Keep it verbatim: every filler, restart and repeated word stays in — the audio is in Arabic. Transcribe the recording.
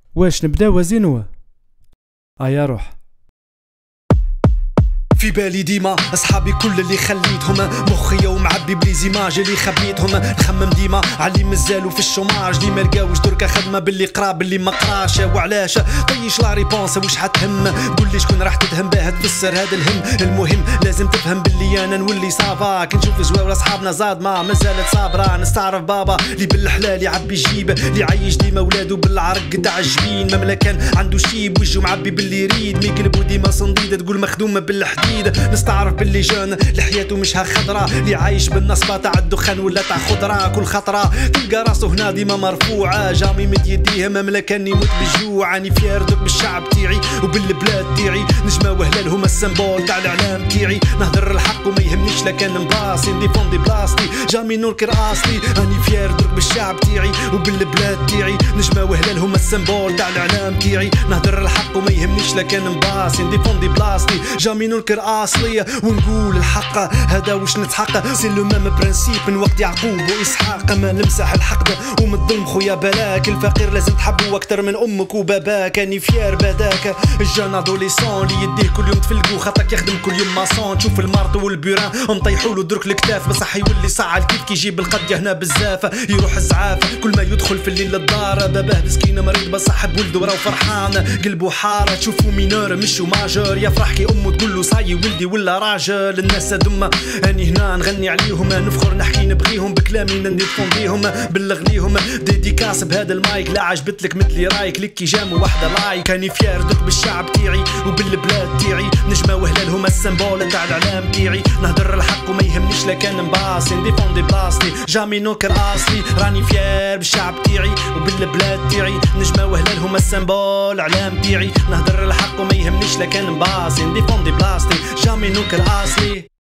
واش نبدا وزينوه؟ ايا روح. في بالي ديما اصحابي كل اللي خليتهم، مخي ومعبي بليزيماج اللي خبيتهم. نخمم ديما علي مازالو في الشوماج، اللي ما لقاوش دركا خدمه باللي قرا باللي ما قراش. وعلاش طيش لا ريبونس واش حتهم؟ قولي شكون راح تتهم باه تفسر هذا الهم؟ المهم لازم تفهم باللي انا نولي صافا. كي نشوف زواور اصحابنا زاد ما مازالت صابره. نستعرف بابا اللي بالحلال يعبي جيب، اللي عايش ديما ولادو بالعرق تاع الجبين. مملا كان عنده شيب وجهه معبي باللي يريد، ما يقلبو ديما صنديده تقول مخدومه بالحديد. نستعرف باللي جون لحياته مشها خضرا، اللي عايش بالنصبه تاع الدخان ولا تاع خضره. كل خطره تلقى راسو هنا ديما مرفوعه، جامي مد يديه مملا كان يموت بالجوع. راني فير دوك بالشعب تاعي وبالبلاد تاعي، نجمه وهلال هما السمبول تاع الاعلام تاعي. نهضر الحق وما يهمنيش لكان مباصي، نديفوندي بلاصتي جامي ننكر اصلي. راني فير دوك بالشعب تاعي وبالبلاد تاعي، نجمه وهلال هما السمبول تاع الاعلام تاعي. نهضر الحق وما يهمنيش لكان مباصي، نديفوندي بلاصتي جامي ننكر اصليه ونقول الحق. هذا واش نتحقق سي لو ميم برانسيب من وقت يعقوب واسحاق. ما نمسح الحقد ومن الظلم خويا بلاك، الفقير لازم تحبه اكثر من امك وباباك. اني فير بداك الجان ادوليسون اللي يديه كل يوم تفلقو، خاطرك يخدم كل يوم ماسون. تشوف المارط والبيران مطيحولو درك الكتاف، بصح يولي صعل كيف كي يجيب القضيه هنا بزاف. يروح الزعاف كل ما يدخل في الليل للدار، باباه مسكين مريض بصح بولدو راهو فرحان. قلبو حاره تشوفو مينور مشو ماجور، يفرح كي امو تقولو صاي ولدي ولا راجل. الناس هذوما اني هنا نغني عليهم، نفخر نحكي نبغيهم بكلامي نديفونديهم. بلغ ليهم ديديكاس بهذا المايك، لا عجبتلك مثلي رايك لكي جام واحده لايك. اني فير دوك بالشعب تاعي وبالبلاد تاعي، نجمه وهلال هما السمبول تاع الاعلام تاعي. نهضر الحق وما يهمنيش لكان مباصي، نديفوندي بلاصتي جامي نوكر اصلي. راني فير بالشعب تاعي وبالبلاد تاعي، نجمه وهلال هما السمبول الاعلام تاعي. نهضر الحق وما يهمنيش لكان مباصي، نديفوندي بلاصتي جامي نوكر اصلي.